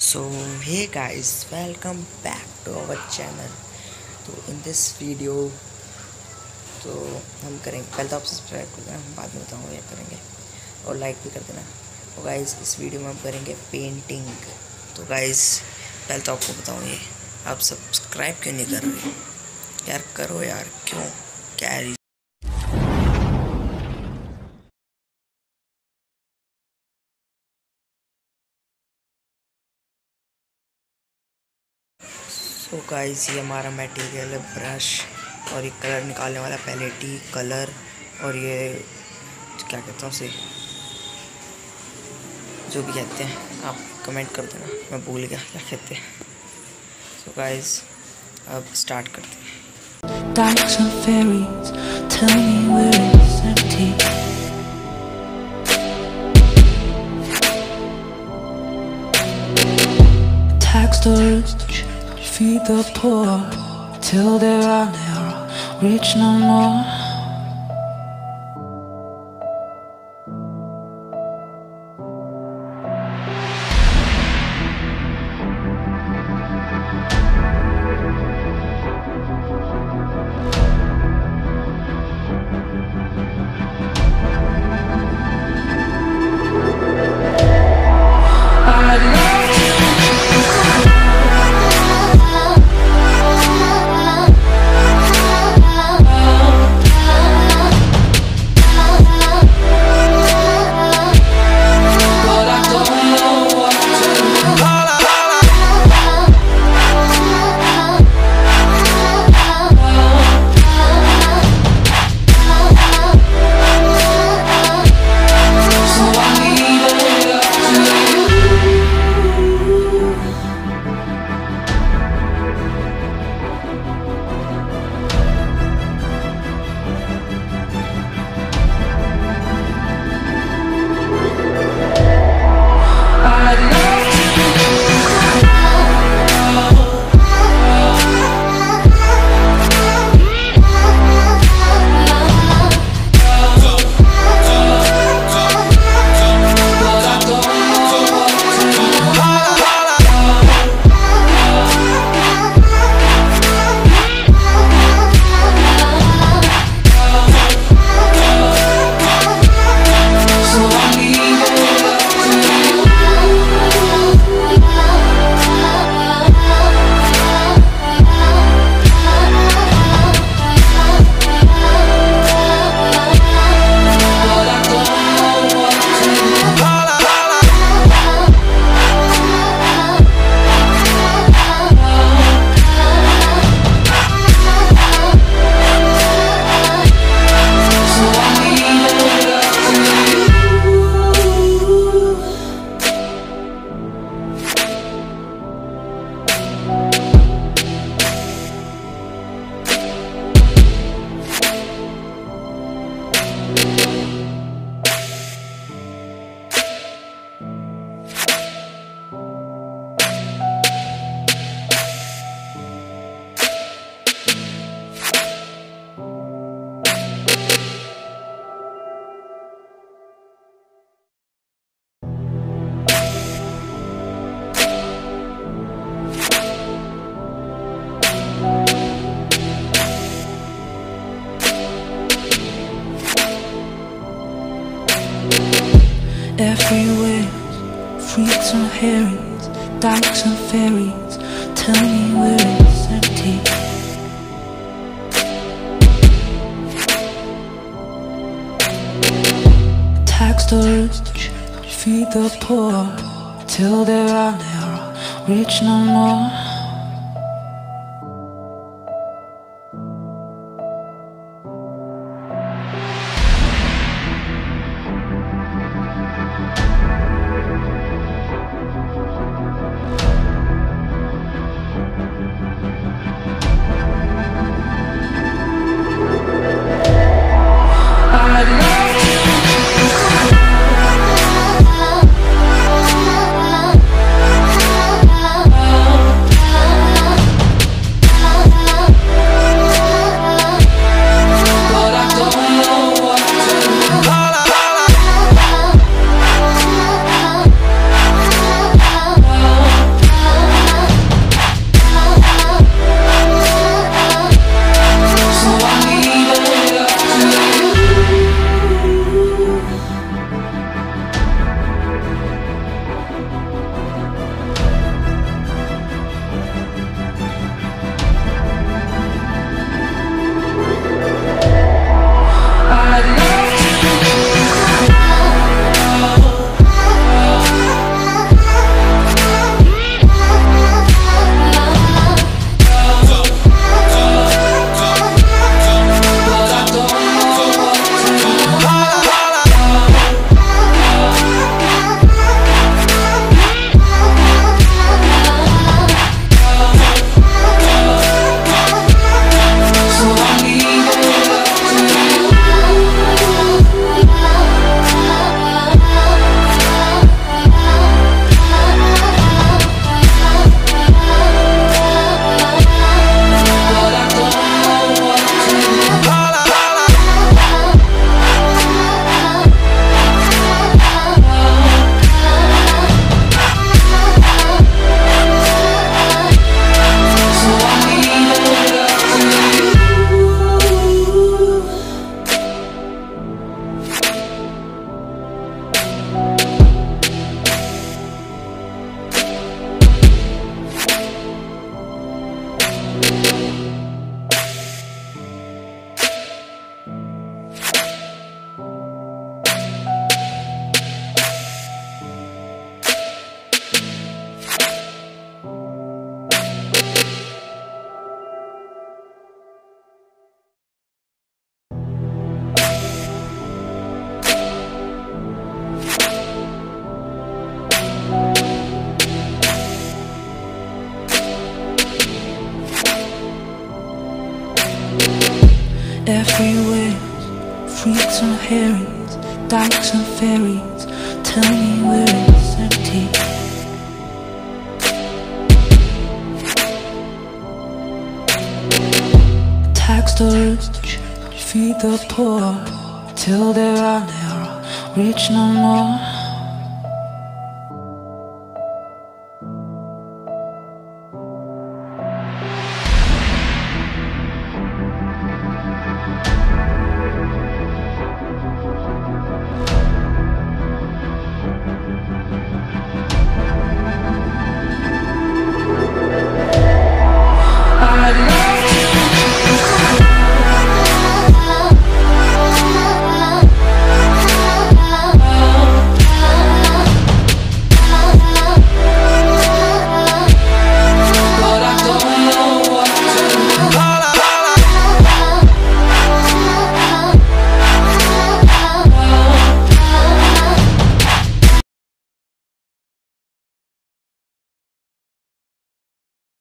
So hey guys, welcome back to our channel. तो in this video तो हम करेंगे, पहले तो आप सब्सक्राइब कर देना, बाद में बताऊँगा क्या करेंगे, और लाइक भी कर देना। तो गाइस इस वीडियो में हम करेंगे पेंटिंग। तो गाइस पहले तो आपको बताऊँ, ये आप सब्सक्राइब क्यों नहीं कर रहे यार? करो यार, क्यों, क्या है? तो गाइस ये हमारा मटेरियल है ब्रश, और ये कलर निकालने वाला पैलेटी कलर, और ये क्या कहते हैं उसे, जो भी कहते हैं आप कमेंट कर देना, मैं भूल गया क्या कहते हैं। तो गाइस अब स्टार्ट करते हैं। Dykes and ferries, tell me where it's empty. Tax the rich, feed the poor, till they are never rich no more. Everywhere, freaks and herrings, dykes and ferries, tell me where it's empty. Tax the rich, feed the poor, till they are never rich no more. everywhere. Freaks and herrings, dykes and fairies, tell me where it's empty. Tax the rich, feed the poor, till there are never rich no more.